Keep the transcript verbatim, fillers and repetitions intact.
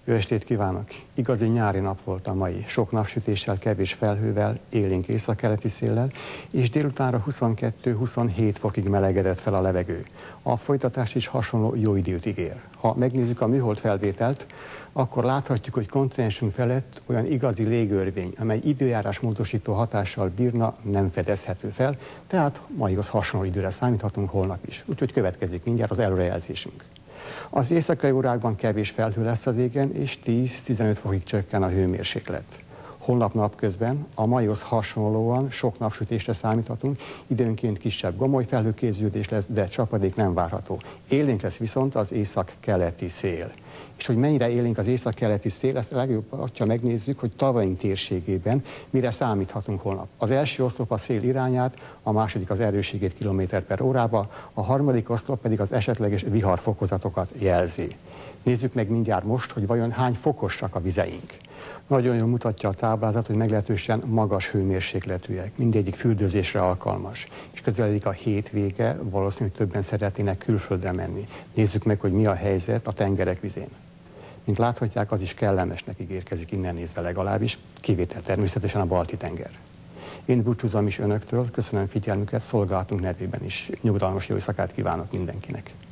Jó estét kívánok! Igazi nyári nap volt a mai. Sok napsütéssel, kevés felhővel, élénk északkeleti széllel, és délutánra huszonkettő-huszonhét fokig melegedett fel a levegő. A folytatás is hasonló jó időt ígér. Ha megnézzük a műhold felvételt, akkor láthatjuk, hogy kontinensünk felett olyan igazi légörvény, amely időjárás módosító hatással bírna, nem fedezhető fel, tehát maihoz hasonló időre számíthatunk holnap is. Úgyhogy következik mindjárt az előrejelzésünk. Az éjszakai órákban kevés felhő lesz az égen, és tíz-tizenöt fokig csökken a hőmérséklet. Holnap napközben a maihoz hasonlóan sok napsütésre számíthatunk, időnként kisebb gomoly felhőképződés lesz, de csapadék nem várható. Élénk lesz viszont az észak-keleti szél. És hogy mennyire élénk az észak-keleti szél, ezt legjobb, ha megnézzük, hogy tavaink térségében mire számíthatunk holnap. Az első oszlop a szél irányát, a második az erősségét kilométer per órába, a harmadik oszlop pedig az esetleges viharfokozatokat jelzi. Nézzük meg mindjárt most, hogy vajon hány fokosak a vizeink. Nagyon jól mutatja a táblázat, hogy meglehetősen magas hőmérsékletűek, mindegyik fürdőzésre alkalmas. És közeledik a hétvége, valószínűleg többen szeretnének külföldre menni. Nézzük meg, hogy mi a helyzet a tengerek vizén. Mint láthatják, az is kellemesnek ígérkezik innen nézve legalábbis, kivétel természetesen a Balti-tenger. Én búcsúzom is önöktől, köszönöm figyelmüket, szolgálatunk nevében is nyugodalmas jó éjszakát kívánok mindenkinek.